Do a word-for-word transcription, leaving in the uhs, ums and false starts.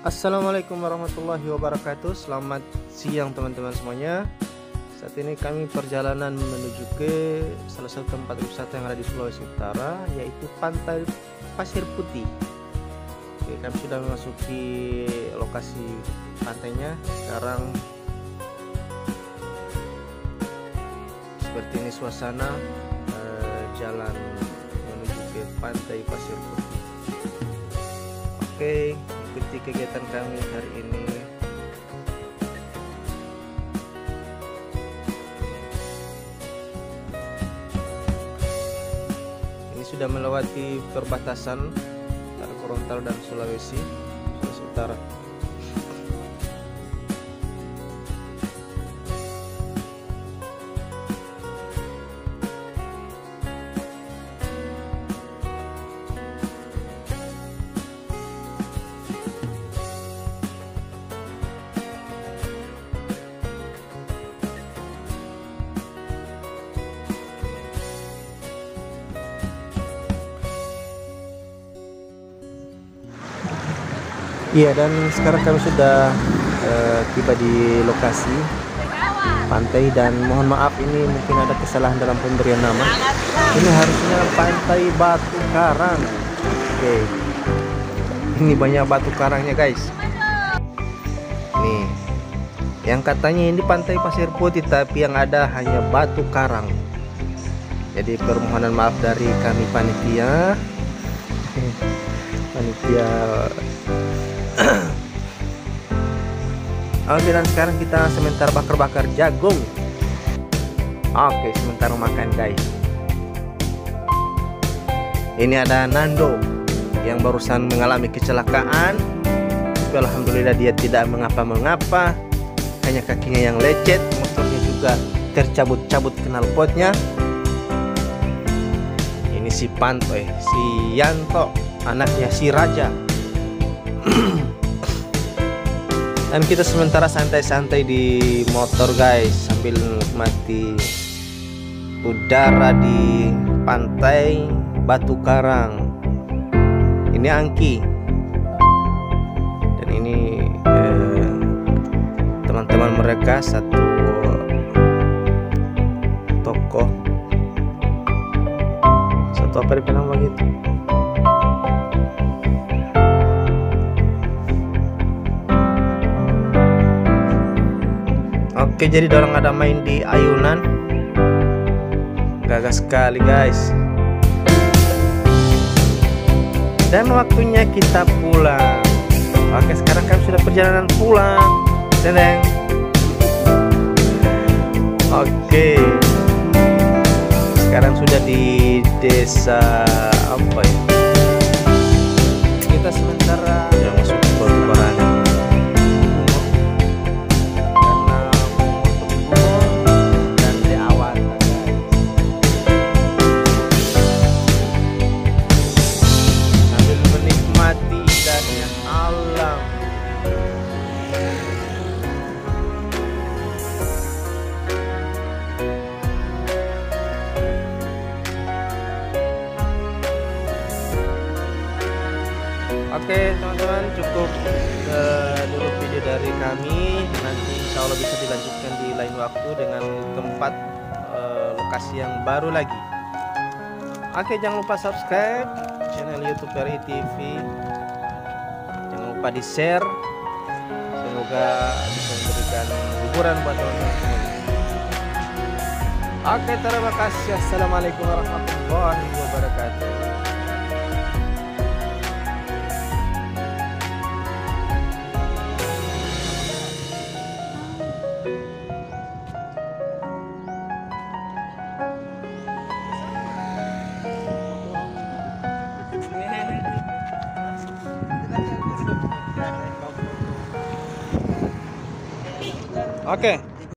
Assalamualaikum warahmatullahi wabarakatuh. Selamat siang teman-teman semuanya. Saat ini kami perjalanan menuju ke salah satu tempat wisata yang ada di Sulawesi Utara, yaitu Pantai Pasir Putih. Oke, kami sudah memasuki lokasi pantainya. Sekarang seperti ini suasana eh, jalan menuju ke Pantai Pasir Putih. Oke, ikuti kegiatan kami hari ini. Ini sudah melewati perbatasan antara Gorontalo dan Sulawesi, Sulawesi Utara. Iya, dan sekarang kami sudah uh, tiba di lokasi pantai, dan mohon maaf ini mungkin ada kesalahan dalam pemberian nama. Ini harusnya Pantai Batu Karang. Oke, ini banyak batu karangnya guys. Nih, yang katanya ini Pantai Pasir Putih, tapi yang ada hanya batu karang. Jadi permohonan maaf dari kami panitia. Panitia. Oke, dan sekarang kita sementara bakar-bakar jagung. Oke, sementara makan guys. Ini ada Nando yang barusan mengalami kecelakaan, tapi alhamdulillah dia tidak mengapa-mengapa. Hanya kakinya yang lecet, motornya juga tercabut-cabut knalpotnya. Ini si Panto, eh, si Yanto, anaknya si Raja. Dan kita sementara santai-santai di motor guys, sambil menikmati udara di Pantai Batu Karang. Ini Angki, dan ini eh, teman-teman mereka, satu tokoh, satu apa dibilang begitu. Oke, jadi dorong ada main di ayunan, gagah sekali guys. Dan waktunya kita pulang. Oke, sekarang kami sudah perjalanan pulang. Dendeng. Oke, sekarang sudah di desa apa ya? Kita sementara yang masuk ke Baranang. Oke teman-teman, cukup uh, dulu video dari kami. Nanti insya Allah bisa dilanjutkan di lain waktu dengan tempat uh, lokasi yang baru lagi. Oke, jangan lupa subscribe channel YouTube R I T V. Jangan lupa di share. Semoga bisa memberikan hiburan buat teman-teman semua. Oke, terima kasih. Assalamualaikum warahmatullahi wabarakatuh. Oke.